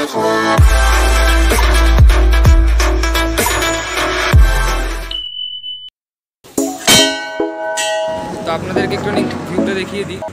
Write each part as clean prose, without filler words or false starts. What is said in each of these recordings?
তো আপনাদেরকে একটু ভিউটা দেখিয়ে দিই।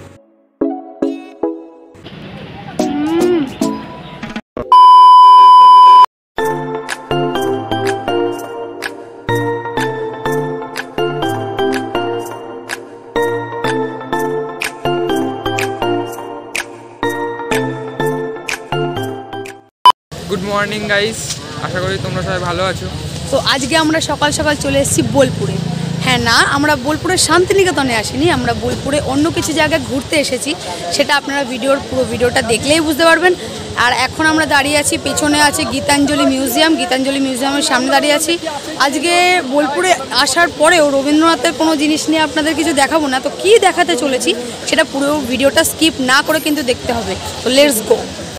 গুড মর্নিং গাইস, আশা করি তোমরা সবাই ভালো আছো। তো আজকে আমরা সকাল সকাল চলে এসেছি বোলপুরে। হ্যাঁ, না আমরা বোলপুরের শান্তিনিকেতনে আসিনি, আমরা বোলপুরে অন্য কিছু জায়গায় ঘুরতে এসেছি। সেটা আপনারা পুরো ভিডিওটা দেখলেই বুঝতে পারবেন। আর এখন আমরা দাঁড়িয়ে আছি, পেছনে আছে গীতাঞ্জলি মিউজিয়াম। গীতাঞ্জলি মিউজিয়ামের সামনে দাঁড়িয়ে আছি। আজকে বোলপুরে আসার পরেও রবীন্দ্রনাথের কোনো জিনিস নিয়ে আপনাদের কিছু দেখাবো না। তো কী দেখাতে চলেছি সেটা পুরো ভিডিওটা স্কিপ না করে কিন্তু দেখতে হবে। তো লেটস গো।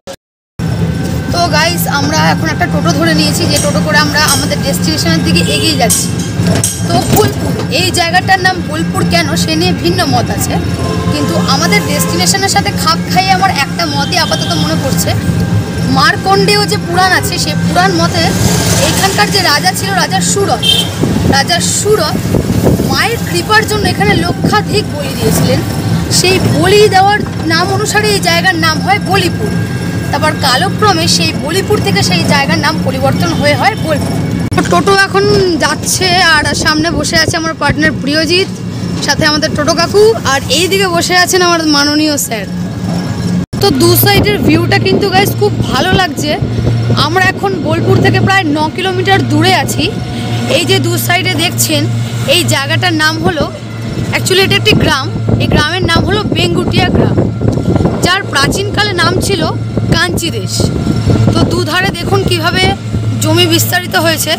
তো গাইস, আমরা এখন একটা টোটো ধরে নিয়েছি, যে টোটো করে আমরা আমাদের ডেস্টিনেশনের দিকে এগিয়ে যাচ্ছি। তো বোলপুর, এই জায়গাটার নাম বোলপুর কেন সে নিয়ে ভিন্ন মত আছে, কিন্তু আমাদের ডেস্টিনেশনের সাথে খাপ খাইয়ে আমার একটা মতই আপাতত মনে পড়ছে। মার্কণ্ডেয় যে পুরাণ আছে, সেই পুরাণ মতে এইখানকার যে রাজা ছিল, রাজা সুরথ মায়ের কৃপার জন্য এখানে লক্ষাধিক বলি দিয়েছিলেন। সেই বলি দেওয়ার নাম অনুসারে এই জায়গার নাম হয় বলিপুর। তারপর কালক্রমে সেই বলিপুর থেকে সেই জায়গার নাম পরিবর্তন হয়ে হয় বোলপুর। টোটো এখন যাচ্ছে, আর সামনে বসে আছে আমার পার্টনার প্রিয়জিৎ, সাথে আমাদের টোটো কাকু, আর এই দিকে বসে আছেন আমার মাননীয় স্যার। তো দু সাইডের ভিউটা কিন্তু গাইস খুব ভালো লাগছে। আমরা এখন বোলপুর থেকে প্রায় 9 কিলোমিটার দূরে আছি। এই যে দু সাইডে দেখছেন, এই জায়গাটার নাম হলো, অ্যাকচুয়ালি এটা একটি গ্রাম, এই গ্রামের নাম হলো বেঙ্গুটিয়া গ্রাম, যার প্রাচীনকালে নাম ছিল কাঞ্চি দেশ। তো দুধারে দেখুন কিভাবে জমি বিস্তারিত হয়েছে,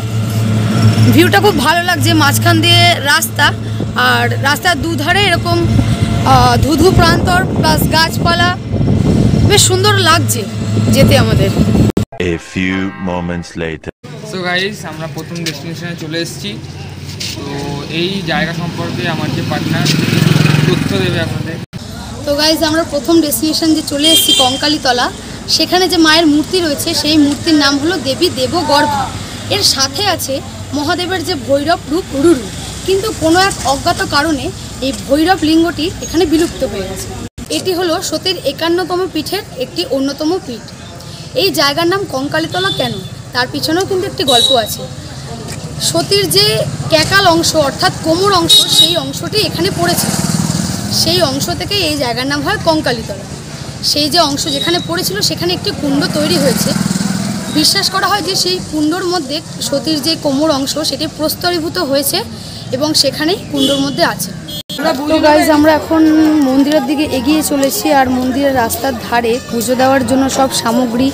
ভিউটা খুব ভালো লাগছে। মাঝখান দিয়ে রাস্তা, আর রাস্তার দুধারে এরকম ধুধু প্রান্তর প্লাস গাছপালা, বেশ সুন্দর লাগছে যেতে আমাদের। A few moments later. So guys, আমরা প্রথম ডেস্টিনেশনে চলে এসেছি। তো এই জায়গা সম্পর্কে আমার যে পার্টনার তথ্য দেবে আপনাদের। তো গাইস, আমরা প্রথম ডেস্টিনেশন যে চলে এসেছি কঙ্কালীতলা, সেখানে যে মায়ের মূর্তি রয়েছে সেই মূর্তির নাম হলো দেবী দেবগর্ভা। এর সাথে আছে মহাদেবের যে ভৈরব রূপ রুরু, কিন্তু কোনো এক অজ্ঞাত কারণে এই ভৈরব লিঙ্গটি এখানে বিলুপ্ত হয়ে গেছে। এটি হলো সতীর 51তম পীঠের একটি অন্যতম পীঠ। এই জায়গার নাম কঙ্কালীতলা কেন, তার পিছনেও কিন্তু একটি গল্প আছে। সতীর যে ক্যাকাল অংশ অর্থাৎ কোমর অংশ, সেই অংশটি এখানে পড়েছে, সেই অংশ থেকে এই জায়গার নাম হয় কঙ্কালীতলা। সেই যে অংশ যেখানে পড়েছিল সেখানে একটি কুণ্ড তৈরি হয়েছে। বিশ্বাস করা হয় যে সেই কুণ্ডর মধ্যে সতীর যে কোমর অংশ সেটি প্রস্তরীভূত হয়েছে এবং সেখানেই কুণ্ডর মধ্যে আছে। তো গাইজ, আমরা এখন মন্দিরের দিকে এগিয়ে চলেছি, আর মন্দিরের রাস্তার ধারে পুজো দেওয়ার জন্য সব সামগ্রী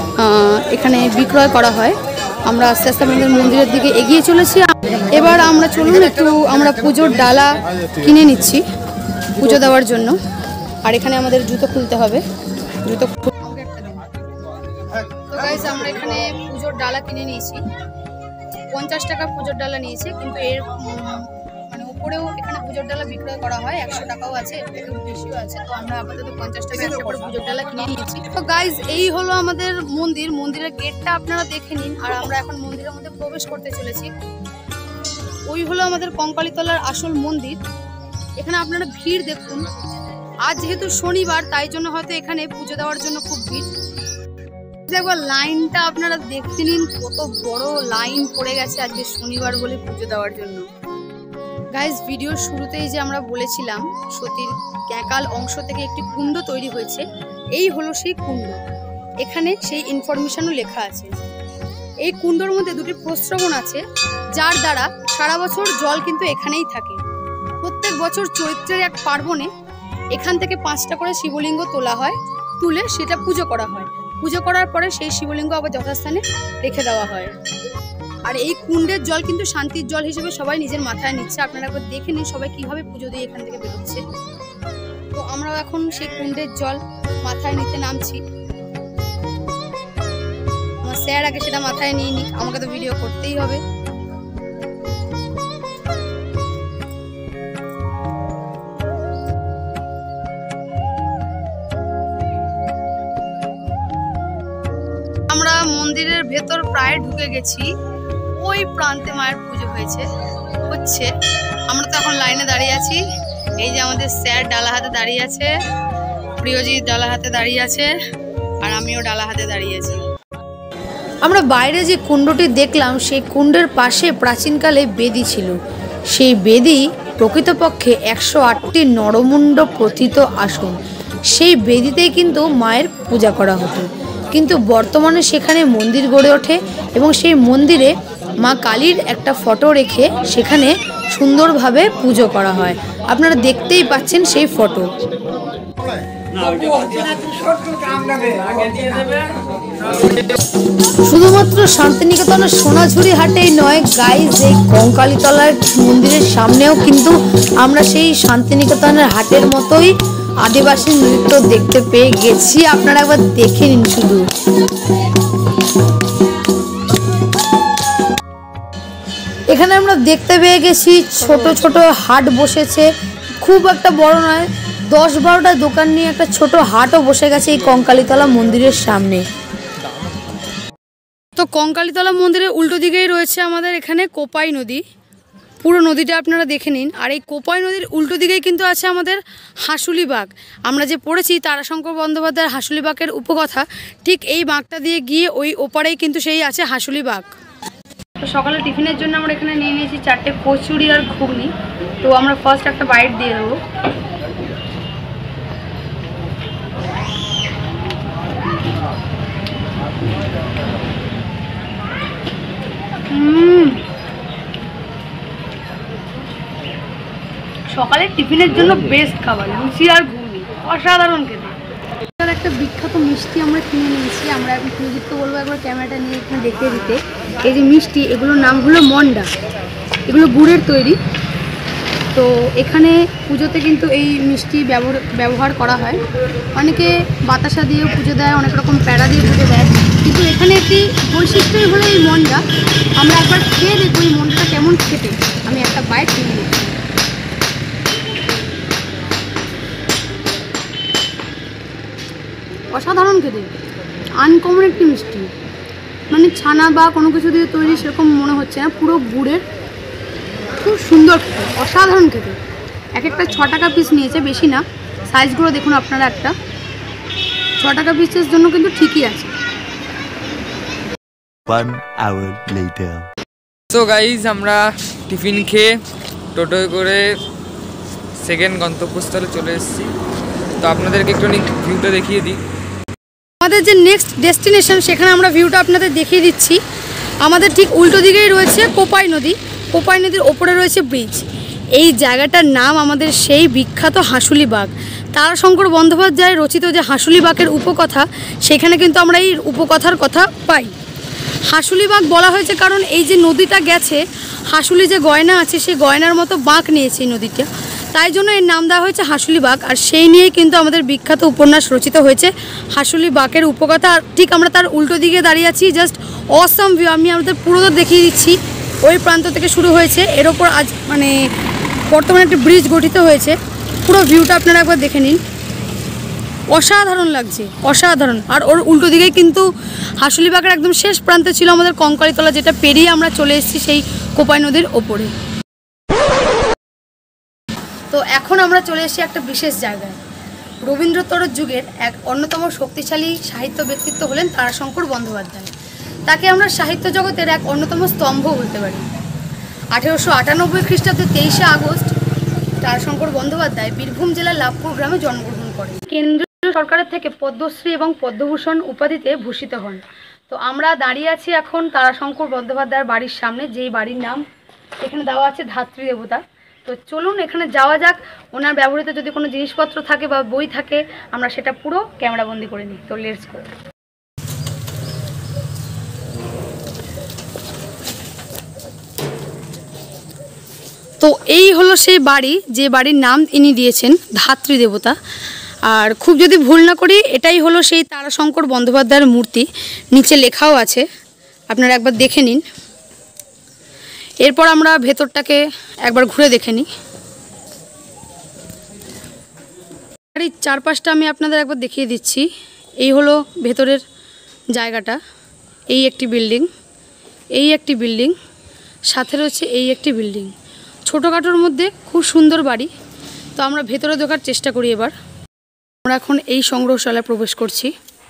এখানে বিক্রয় করা হয়। আমরা আস্তে আস্তে আমাদের মন্দিরের দিকে এগিয়ে চলেছি। এবার আমরা চলুন একটু আমরা পুজোর ডালা কিনে নিচ্ছি পুজো দেওয়ার জন্য। আর এখানে আমাদের জুতো খুলতে হবে, জুতো। তো গাইজ, আমরা এখানে পুজোর ডালা কিনে নিয়েছি। 50 টাকা পুজোর ডালা নিয়েছে, কিন্তু এর মানে উপরেও এখানে পুজোর ডালা বিক্রয় করা হয়, 100 টাকাও আছে, এর থেকে বেশিও আছে। তো আমরা আপাতত 50 টাকা একটা করে পুজোর ডালা কিনে নিয়েছি। তো গাইজ, এই হলো আমাদের মন্দির। মন্দিরের গেটটা আপনারা দেখে নিন, আর আমরা এখন মন্দিরের মধ্যে প্রবেশ করতে চলেছি। ওই হলো আমাদের কঙ্কালীতলার আসল মন্দির। এখানে আপনারা ভিড় দেখুন। আজ যেহেতু শনিবার, তাই জন্য হয়তো এখানে পুজো দেওয়ার জন্য খুব ভিড়। একবার লাইনটা আপনারা দেখতে নিন, কত বড় লাইন পড়ে গেছে আজকে শনিবার বলে পুজো দেওয়ার জন্য। গাইজ, ভিডিওর শুরুতেই যে আমরা বলেছিলাম সতীর ক্যাকাল অংশ থেকে একটি কুণ্ড তৈরি হয়েছে, এই হলো সেই কুণ্ড। এখানে সেই ইনফরমেশনও লেখা আছে। এই কুণ্ডর মধ্যে দুটি প্রস্রবণ আছে, যার দ্বারা সারা বছর জল কিন্তু এখানেই থাকে। প্রত্যেক বছর চৈত্রের এক পার্বণে এখান থেকে 5টা করে শিবলিঙ্গ তোলা হয়, তুলে সেটা পুজো করা হয়। পুজো করার পরে সেই শিবলিঙ্গ আবার যথাস্থানে রেখে দেওয়া হয়। আর এই কুণ্ডের জল কিন্তু শান্তির জল হিসেবে সবাই নিজের মাথায় নিচ্ছে। আপনারা একবার দেখে নিন সবাই কিভাবে পুজো দিয়ে এখান থেকে বেরোচ্ছে। তো আমরাও এখন সেই কুণ্ডের জল মাথায় নিতে নামছি। আমার স্যার আগে সেটা মাথায় নিয়ে নিক, আমাকে তো ভিডিও করতেই হবে। মন্দিরের ভেতর প্রায় ঢুকে গেছি। ওই প্রান্তে মায়ের পুজো হচ্ছে। আমরা তো এখন লাইনে দাঁড়িয়ে আছি। এই যে আমাদের স্যার ডালা হাতে দাঁড়িয়ে আছে, প্রিয়জি ডালা হাতে দাঁড়িয়ে আছে, আর আমিও ডালা হাতে দাঁড়িয়ে আছি। আমরা বাইরে যে কুণ্ডটি দেখলাম সেই কুণ্ডের পাশে প্রাচীনকালে বেদি ছিল। সেই বেদি প্রকৃতপক্ষে 108টি নরমুণ্ড প্রথিত আসন। সেই বেদিতেই কিন্তু মায়ের পূজা করা হতো, কিন্তু বর্তমানে সেখানে মন্দির গড়ে ওঠে এবং সেই মন্দিরে মা কালীর একটা ফটো রেখে সেখানে সুন্দরভাবে পুজো করা হয়। আপনারা দেখতেই পাচ্ছেন সেই ফটো। শুধুমাত্র শান্তিনিকেতনের সোনাঝুরি হাটেই নয় গাইজ, এই কঙ্কালীতলার মন্দিরের সামনেও কিন্তু আমরা সেই শান্তিনিকেতনের হাটের মতোই আদিবাসী নৃত্য দেখতে পেয়ে গেছি। আপনারা একবার দেখে নিন শুধু। এখানে আমরা দেখতে পেয়ে গেছি ছোট ছোট হাট বসেছে, খুব একটা বড় নয়, 10-12টা দোকান নিয়ে একটা ছোট হাটও বসে গেছে এই কঙ্কালীতলা মন্দিরের সামনে। তো কঙ্কালীতলা মন্দিরের উল্টো দিকেই রয়েছে আমাদের এখানে কোপাই নদী। পুরো নদীটা আপনারা দেখে নিন। আর এই কোপাই নদীর উল্টো দিকেই কিন্তু আছে আমাদের হাঁসুলি বাঁক। আমরা যে পড়েছি তারাশঙ্কর বন্দ্যোপাধ্যায়ের হাঁসুলি বাঁকের উপকথা, ঠিক এই বাঁকটা দিয়ে গিয়ে ওই ওপারেই কিন্তু সেই আছে হাঁসুলি বাঁক। তো সকালে টিফিনের জন্য আমরা এখানে নিয়ে নিয়েছি 4টে কচুরি আর ঘুগনি। তো আমরা ফার্স্ট একটা বাইট দিয়ে দেবো। সকালের টিফিনের জন্য বেস্ট খাবার, লুচি আর ঘুগনি, অসাধারণ খেতে। একটা বিখ্যাত মিষ্টি আমরা কিনে নিয়েছি। আমরা এখন সুজিতকে বলবো একবার ক্যামেরাটা নিয়ে এখানে দেখিয়ে দিতে। এই যে মিষ্টি, এগুলোর নাম হলো মন্ডা, এগুলো গুড়ের তৈরি। তো এখানে পুজোতে কিন্তু এই মিষ্টি ব্যবহার করা হয়। অনেকে বাতাসা দিয়েও পুজো দেয়, অনেক রকম প্যাড়া দিয়ে পুজো দেয়, কিন্তু এখানে একটি বৈশিষ্ট্যই হলো এই মন্ডা। আমরা একবার খেয়ে দেখবো এই মন্ডাটা কেমন খেতে। আমি একটা বাইট কিনে নিচ্ছি। অসাধারণ খেতে, আনকমন একটি মিষ্টি, মানে ছানা বা কোনো কিছু দিয়ে তৈরি সেরকম মনে হচ্ছে না, পুরো গুড়ের, খুব সুন্দর খেতে, অসাধারণ খেতে। এক একটা 6 টাকা পিস নিয়েছে, বেশি না। সাইজগুলো দেখুন আপনারা, একটা 6 টাকা পিসের জন্য কিন্তু ঠিকই আছে। 1 hour later. তো গাইজ আমরা টিফিন খেয়ে টোটোয় করে সেকেন্ড গন্তব্যস্থলে চলে এসেছি। তো আপনাদেরকে একটু ভিউটা দেখিয়ে দিই। আমাদের যে নেক্সট ডেস্টিনেশন, সেখানে আমরা ভিউটা আপনাদের দেখিয়ে দিচ্ছি। আমাদের ঠিক উল্টো দিকেই রয়েছে কোপাই নদী। কোপাই নদীর ওপরে রয়েছে ব্রিজ। এই জায়গাটার নাম আমাদের সেই বিখ্যাত হাঁসুলি বাঁক। তারাশঙ্কর বন্দ্যোপাধ্যায় রচিত যে হাঁসুলি বাঁকের উপকথা, সেখানে কিন্তু আমরা এই উপকথার কথা পাই। হাঁসুলি বাঁক বলা হয়েছে কারণ এই যে নদীটা গেছে, হাঁসুলি যে গয়না আছে সেই গয়নার মতো বাঁক নিয়েছে এই নদীটা, তাই জন্য এর নাম দেওয়া হয়েছে হাঁসুলি বাঁক। আর সেই নিয়েই কিন্তু আমাদের বিখ্যাত উপন্যাস রচিত হয়েছে হাঁসুলি বাঁকের উপকথা। আর ঠিক আমরা তার উল্টো দিকে দাঁড়িয়ে আছি। জাস্ট অসাম ভিউ, আমি আমাদের পুরোটা দেখিয়ে দিচ্ছি। ওই প্রান্ত থেকে শুরু হয়েছে, এর ওপর আজ মানে বর্তমানে একটি ব্রিজ গঠিত হয়েছে। পুরো ভিউটা আপনারা একবার দেখে নিন, অসাধারণ লাগছে, অসাধারণ। আর ওর উল্টো দিকেই কিন্তু হাঁসুলি বাঁকের একদম শেষ প্রান্তে ছিল আমাদের কঙ্কালীতলা, যেটা পেরিয়ে আমরা চলে এসেছি সেই কোপাই নদীর ওপরে। তো এখন আমরা চলে এসেছি একটা বিশেষ জায়গায়। রবীন্দ্রোত্তর যুগের এক অন্যতম শক্তিশালী সাহিত্য ব্যক্তিত্ব হলেন তারাশঙ্কর বন্দ্যোপাধ্যায়। তাকে আমরা সাহিত্য জগতের এক অন্যতম স্তম্ভ বলতে পারি। 1898 খ্রিস্টাব্দে 23শে আগস্ট তারাশঙ্কর বন্দ্যোপাধ্যায় বীরভূম জেলার লাভপুর গ্রামে জন্মগ্রহণ করেন। কেন্দ্রীয় সরকারের থেকে পদ্মশ্রী এবং পদ্মভূষণ উপাধিতে ভূষিত হন। তো আমরা দাঁড়িয়ে আছি এখন তারাশঙ্কর বন্দ্যোপাধ্যায়ের বাড়ির সামনে, যেই বাড়ির নাম এখানে দেওয়া আছে ধাত্রী দেবতা। তো চলুন এখানে যাওয়া যাক। ওনার ব্যবহৃত যদি কোনো জিনিসপত্র থাকে বা বই থাকে, আমরা সেটা পুরো ক্যামেরাবন্দি করে নিই। তো লেটস গো। তো এই হলো সেই বাড়ি, যে বাড়ির নাম ইনি দিয়েছেন ধাত্রী দেবতা। আর খুব যদি ভুল না করি, এটাই হলো সেই তারাশঙ্কর বন্দ্যোপাধ্যায়ের মূর্তি। নিচে লেখাও আছে, আপনারা একবার দেখে নিন। এরপর আমরা ভেতরটাকে একবার ঘুরে দেখে নিই। বাড়ির চারপাশটা আমি আপনাদের একবার দেখিয়ে দিচ্ছি। এই হলো ভেতরের জায়গাটা। এই একটি বিল্ডিং, এই একটি বিল্ডিং, সাথে রয়েছে এই একটি বিল্ডিং। ছোটোখাটোর মধ্যে খুব সুন্দর বাড়ি। তো আমরা ভেতরে ঢোকার চেষ্টা করি। এবার আমরা এখন এই সংগ্রহশালায় প্রবেশ করছি।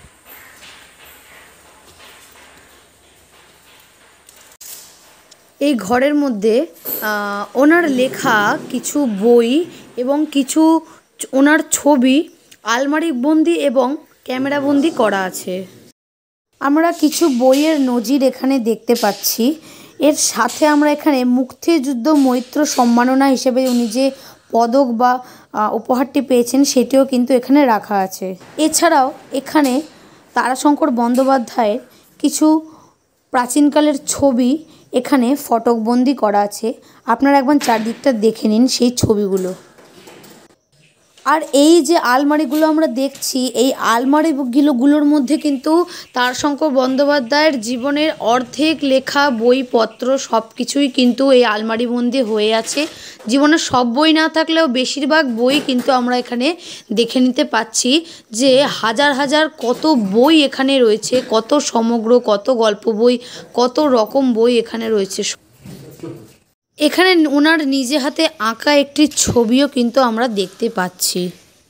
এই ঘরের মধ্যে ওনার লেখা কিছু বই এবং কিছু ওনার ছবি আলমারি বন্দি এবং ক্যামেরা বন্দি করা আছে। আমরা কিছু বইয়ের নজির এখানে দেখতে পাচ্ছি। এর সাথে আমরা এখানে মুক্তিযুদ্ধ মৈত্র সম্মাননা হিসেবে উনি যে পদক বা উপহারটি পেয়েছেন সেটিও কিন্তু এখানে রাখা আছে। এছাড়াও এখানে তারাশঙ্কর বন্দ্যোপাধ্যায়ের কিছু প্রাচীনকালের ছবি এখানে ফটকবন্দি করা আছে। আপনারা একবার চারদিকটা দেখে নিন সেই ছবিগুলো। আর এই যে আলমারিগুলো আমরা দেখছি, এই আলমারিগুলোর মধ্যে কিন্তু তারাশঙ্কর বন্দ্যোপাধ্যায়ের জীবনের অর্ধেক লেখা বইপত্র সব কিছুই কিন্তু এই আলমারিবন্দি হয়ে আছে। জীবনের সব বই না থাকলেও বেশিরভাগ বই কিন্তু আমরা এখানে দেখে নিতে পাচ্ছি যে হাজার হাজার কত বই এখানে রয়েছে, কত সমগ্র, কত গল্প বই, কত রকম বই এখানে রয়েছে। এখানে ওনার নিজে হাতে আঁকা একটি ছবিও কিন্তু আমরা দেখতে পাচ্ছি।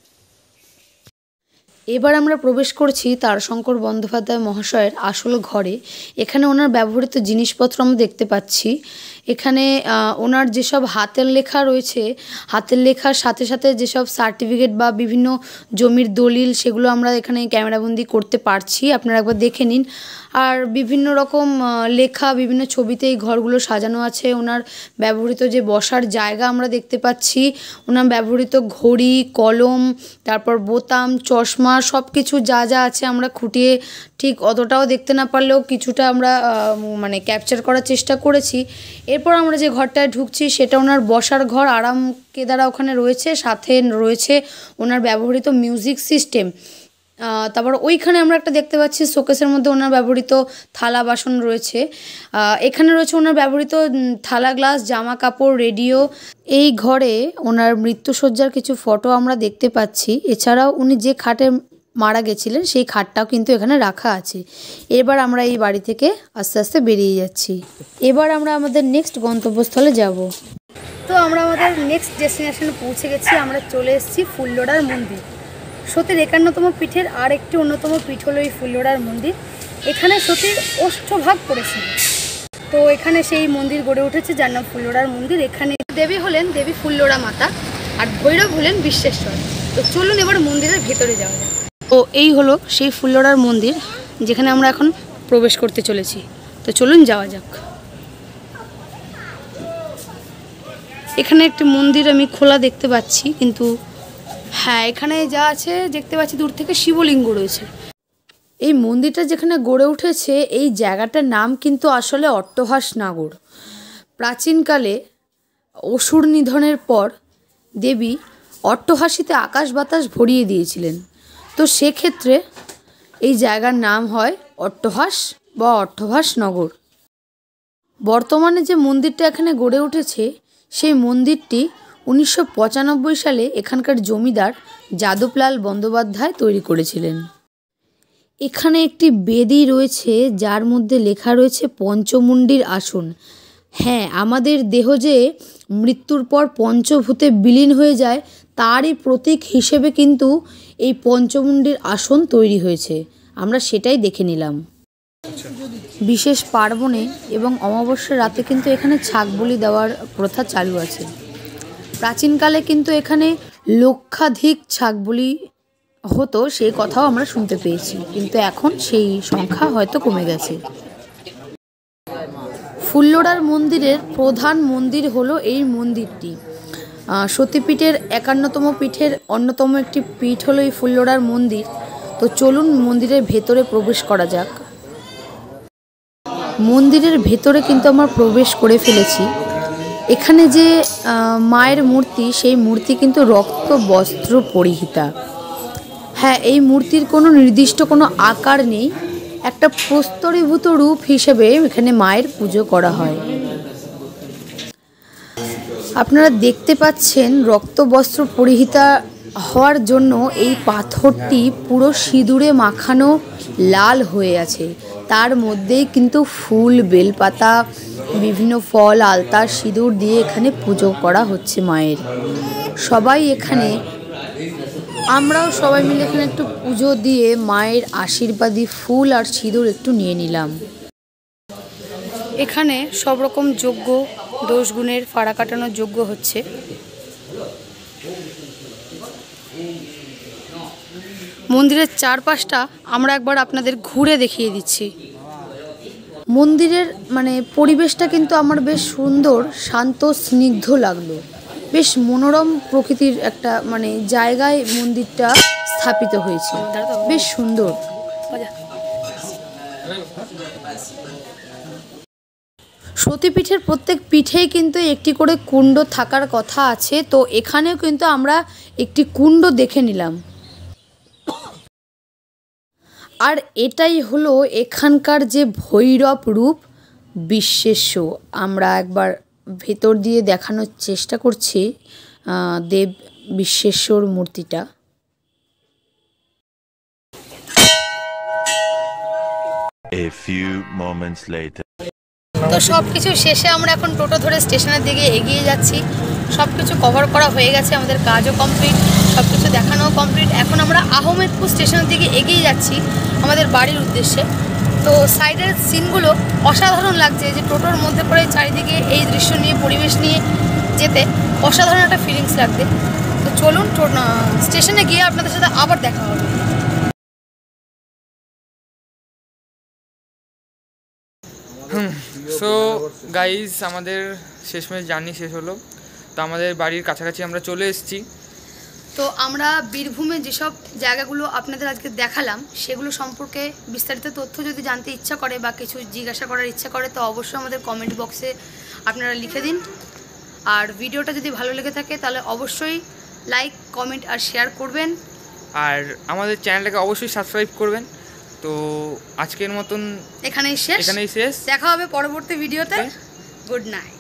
এবার আমরা প্রবেশ করছি তারাশঙ্কর বন্দ্যোপাধ্যায় মহাশয়ের আসল ঘরে। এখানে ওনার ব্যবহৃত জিনিসপত্র আমরা দেখতে পাচ্ছি। এখানে ওনার যেসব হাতের লেখা রয়েছে, হাতের লেখার সাথে সাথে যেসব সার্টিফিকেট বা বিভিন্ন জমির দলিল, সেগুলো আমরা এখানে ক্যামেরাবন্দি করতে পারছি। আপনারা একবার দেখে নিন। আর বিভিন্ন রকম লেখা, বিভিন্ন ছবিতে এই ঘরগুলো সাজানো আছে। ওনার ব্যবহৃত যে বসার জায়গা আমরা দেখতে পাচ্ছি, ওনার ব্যবহৃত ঘড়ি, কলম, তারপর বোতাম, চশমা, সব কিছু যা যা আছে আমরা খুঁটিয়ে ঠিক অতটাও দেখতে না পারলেও কিছুটা আমরা মানে ক্যাপচার করার চেষ্টা করেছি। এরপর আমরা যে ঘরটায় ঢুকছি সেটা ওনার বসার ঘর, আরাম কেদারা ওখানে রয়েছে, সাথে রয়েছে ওনার ব্যবহৃত মিউজিক সিস্টেম। তারপর ওইখানে আমরা একটা দেখতে পাচ্ছি শোকেসের মধ্যে ওনার ব্যবহৃত থালা বাসন রয়েছে। এখানে রয়েছে ওনার ব্যবহৃত থালা, গ্লাস, জামা কাপড়, রেডিও। এই ঘরে ওনার মৃত্যুসজ্জার কিছু ফটো আমরা দেখতে পাচ্ছি। এছাড়াও উনি যে খাটে মারা গেছিলেন সেই খাটটাও কিন্তু এখানে রাখা আছে। এবার আমরা এই বাড়ি থেকে আস্তে আস্তে বেরিয়ে যাচ্ছি। এবার আমরা আমাদের নেক্সট গন্তব্যস্থলে যাব। তো আমরা আমাদের নেক্সট ডেস্টিনেশনে পৌঁছে গেছি। আমরা চলে এসেছি ফুল্লরার মন্দির। সতীর 51তম পীঠের আর একটি অন্যতম পীঠ হলো এই ফুল্লরার মন্দির। এখানে সতীর অষ্টভাগ পড়েছিল। তো এখানে সেই মন্দির গড়ে উঠেছে যার নাম ফুল্লরার মন্দির। এখানে দেবী হলেন দেবী ফুল্লরা মাতা, আর ভৈরব হলেন বিশ্বেশ্বর। তো চলুন এবার মন্দিরের ভেতরে যাওয়া যাক। তো এই হলো সেই ফুল্লরার মন্দির যেখানে আমরা এখন প্রবেশ করতে চলেছি। তো চলুন যাওয়া যাক। এখানে একটি মন্দির আমি খোলা দেখতে পাচ্ছি, কিন্তু হ্যাঁ এখানে যা আছে দেখতে পাচ্ছি দূর থেকে শিবলিঙ্গ রয়েছে। এই মন্দিরটা যেখানে গড়ে উঠেছে এই জায়গাটার নাম কিন্তু আসলে অট্টহাস নাগর। প্রাচীনকালে অসুর নিধনের পর দেবী অট্টহাসিতে আকাশ বাতাস ভরিয়ে দিয়েছিলেন। তো সেক্ষেত্রে এই জায়গার নাম হয় অট্টহাস বা অট্টহাস নগর। বর্তমানে যে মন্দিরটা এখানে গড়ে উঠেছে সেই মন্দিরটি 1995 সালে এখানকার জমিদার যাদবলাল বন্দ্যোপাধ্যায় তৈরি করেছিলেন। এখানে একটি বেদি রয়েছে যার মধ্যে লেখা রয়েছে পঞ্চমুণ্ডির আসন। হ্যাঁ, আমাদের দেহ যে মৃত্যুর পর পঞ্চভূতে বিলীন হয়ে যায় তারই প্রতীক হিসেবে কিন্তু এই পঞ্চমুণ্ডির আসন তৈরি হয়েছে। আমরা সেটাই দেখে নিলাম। বিশেষ পার্বণে এবং অমাবস্যার রাতে কিন্তু এখানে ছাগ বলি দেওয়ার প্রথা চালু আছে। প্রাচীনকালে কিন্তু এখানে লক্ষাধিক ছাগ বলি হতো, সেই কথাও আমরা শুনতে পেয়েছি, কিন্তু এখন সেই সংখ্যা হয়তো কমে গেছে। ফুল্লরার মন্দিরের প্রধান মন্দির হলো এই মন্দিরটি। সতীপীঠের 51তম পীঠের অন্যতম একটি পীঠ হলো এই ফুল্লরার মন্দির। তো চলুন মন্দিরের ভেতরে প্রবেশ করা যাক। মন্দিরের ভেতরে কিন্তু আমরা প্রবেশ করে ফেলেছি। এখানে যে মায়ের মূর্তি, সেই মূর্তি কিন্তু রক্ত বস্ত্র পরিহিতা। হ্যাঁ, এই মূর্তির কোনো নির্দিষ্ট কোনো আকার নেই, একটা প্রস্তরীভূত রূপ হিসেবে এখানে মায়ের পুজো করা হয়। আপনারা দেখতে পাচ্ছেন রক্ত বস্ত্র পরিহিতা হওয়ার জন্য এই পাথরটি পুরো সিঁদুরে মাখানো লাল হয়ে আছে। তার মধ্যেই কিন্তু ফুল, বেলপাতা, বিভিন্ন ফল, আলতা, সিঁদুর দিয়ে এখানে পুজো করা হচ্ছে মায়ের। সবাই এখানে, আমরাও সবাই মিলে এখানে একটু পুজো দিয়ে মায়ের আশীর্বাদী ফুল আর সিঁদুর একটু নিয়ে নিলাম। এখানে সব রকম যজ্ঞ, দোষ গুণের ফাড়া কাটানোর যজ্ঞ হচ্ছে। মন্দিরের চারপাশটা আমরা একবার আপনাদের ঘুরে দেখিয়ে দিচ্ছি। মন্দিরের পরিবেশটা কিন্তু আমার বেশ সুন্দর, শান্ত, স্নিগ্ধ লাগলো। বেশ মনোরম প্রকৃতির একটা জায়গায় মন্দিরটা স্থাপিত হয়েছে, বেশ সুন্দর। সতীপীঠের প্রত্যেক পীঠেই কিন্তু একটি করে কুণ্ড থাকার কথা আছে, তো এখানেও কিন্তু আমরা একটি কুণ্ড দেখে নিলাম। আর এটাই হলো এখানকার যে ভৈরব রূপ বিশ্বেশ্ব। আমরা একবার ভেতর দিয়ে দেখানোর চেষ্টা করছি দেব বিশ্বেশ্বর মূর্তিটা। A few moments later. তো সব কিছু শেষে আমরা এখন টোটো ধরে স্টেশনের দিকে এগিয়ে যাচ্ছি। সব কিছু কভার করা হয়ে গেছে, আমাদের কাজও কমপ্লিট, সব কিছু দেখানোও কমপ্লিট। এখন আমরা আহমেদপুর স্টেশনের দিকে এগিয়ে যাচ্ছি আমাদের বাড়ির উদ্দেশ্যে। তো সাইডের সিনগুলো অসাধারণ লাগছে, যে টোটোর মধ্যে পড়ে চারিদিকে এই দৃশ্য নিয়ে, পরিবেশ নিয়ে যেতে অসাধারণ একটা ফিলিংস লাগবে। তো চলুন স্টেশনে গিয়ে আপনাদের সাথে আবার দেখা হবে। সো গাইজ, আমাদের শেষমেশ জার্নি শেষ হলো। তো আমাদের বাড়ির কাছাকাছি আমরা চলে এসেছি। তো আমরা বীরভূমে যেসব জায়গাগুলো আপনাদের আজকে দেখালাম, সেগুলো সম্পর্কে বিস্তারিত তথ্য যদি জানতে ইচ্ছা করে বা কিছু জিজ্ঞাসা করার ইচ্ছা করে, তো অবশ্যই আমাদের কমেন্ট বক্সে আপনারা লিখে দিন। আর ভিডিওটা যদি ভালো লেগে থাকে তাহলে অবশ্যই লাইক, কমেন্ট আর শেয়ার করবেন। আর আমাদের চ্যানেলটাকে অবশ্যই সাবস্ক্রাইব করবেন। তো আজকের মতন এখানেই শেষ। দেখা হবে পরবর্তী ভিডিওতে। Good night.